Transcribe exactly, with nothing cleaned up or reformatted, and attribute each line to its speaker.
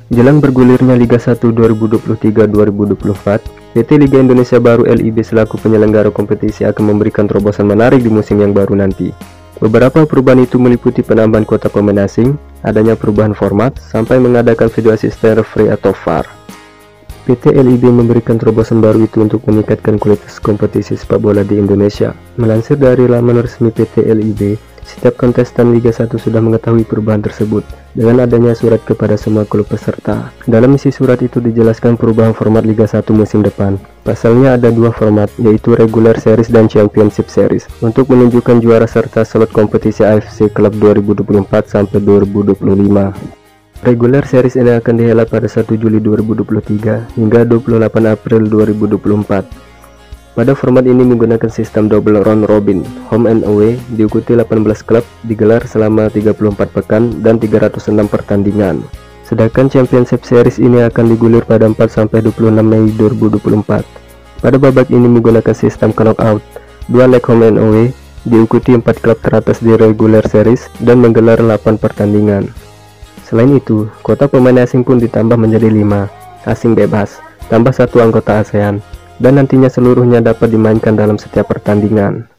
Speaker 1: Jelang bergulirnya Liga satu dua ribu dua puluh tiga dua ribu dua puluh empat, P T Liga Indonesia Baru L I B selaku penyelenggara kompetisi akan memberikan terobosan menarik di musim yang baru nanti. Beberapa perubahan itu meliputi penambahan kuota pemain asing, adanya perubahan format, sampai mengadakan video asisten referee atau V A R. P T L I B memberikan terobosan baru itu untuk meningkatkan kualitas kompetisi sepak bola di Indonesia. Melansir dari laman resmi P T L I B, setiap kontestan Liga satu sudah mengetahui perubahan tersebut dengan adanya surat kepada semua klub peserta. Dalam isi surat itu dijelaskan perubahan format Liga satu musim depan. Pasalnya ada dua format, yaitu Regular Series dan Championship Series, untuk menunjukkan juara serta slot kompetisi A F C Club dua ribu dua puluh empat sampai dua ribu dua puluh lima. Regular Series ini akan dihelat pada satu Juli dua ribu dua puluh tiga hingga dua puluh delapan April dua ribu dua puluh empat. Pada format ini menggunakan sistem double round robin, home and away, diikuti delapan belas klub, digelar selama tiga puluh empat pekan dan tiga ratus enam pertandingan. Sedangkan Championship Series ini akan digulir pada empat sampai dua puluh enam Mei dua ribu dua puluh empat. Pada babak ini menggunakan sistem knockout, dua leg home and away, diikuti empat klub teratas di Regular Series dan menggelar delapan pertandingan. Selain itu, kuota pemain asing pun ditambah menjadi lima, asing bebas, tambah satu anggota ASEAN, dan nantinya seluruhnya dapat dimainkan dalam setiap pertandingan.